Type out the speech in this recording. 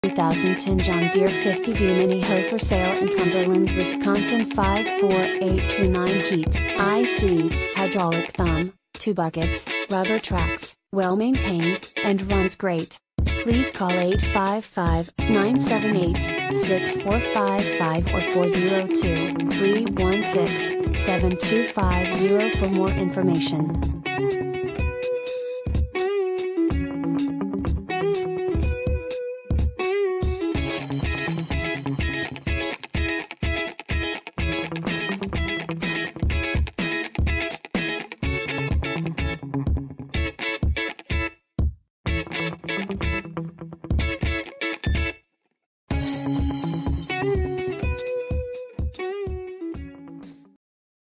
2010 John Deere 50D Mini Hoe for sale in Cumberland, Wisconsin 54829 Heat, IC, hydraulic thumb, 2 buckets, rubber tracks, well maintained, and runs great. Please call 855-978-6455 or 402-316-7250 for more information.